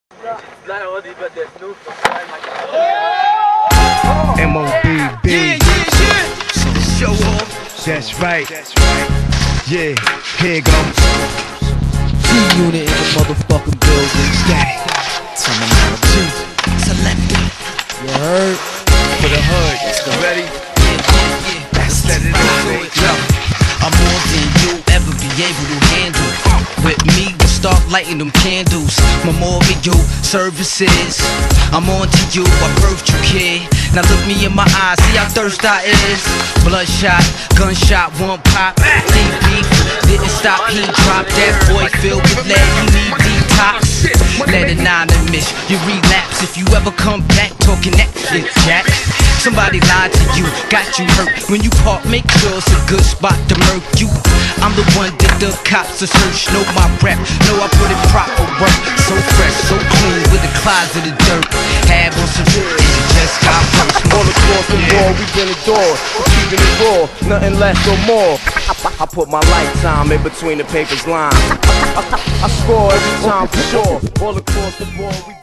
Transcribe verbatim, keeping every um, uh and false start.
M O B B. Yeah, yeah, yeah. Show off. That's right. Yeah, here it goes. G-Unit in the motherfucking building. Static. Terminology. Selector. You heard? For the hood. Ready? Yeah, yeah, yeah. Let's let it in. Yo, I'm more than you'll ever be able to handle. With me, we'll start lighting them candles. Memorial services. I'm on to you, I birthed you, kid. Now look me in my eyes, see how thirst I is. Bloodshot, gunshot, one pop. Deep beef, didn't stop, he dropped. That boy filled with lead, he need detox. Let anonymous, you relapse if you ever come back talking that shit, Jack. Somebody lied to you, got you hurt. When you park, make sure it's a good spot to murk you. I'm the one that the cops are search. Know my rep, know I put in proper work. So fresh, so clean, with a closet of dirt. Have on some shit, and it just got worse. All across the wall, we been adored. We're keeping it raw, nothing less or more. I put my lifetime in between the paper's lines. I, I, I score every time for sure. All across the wall, we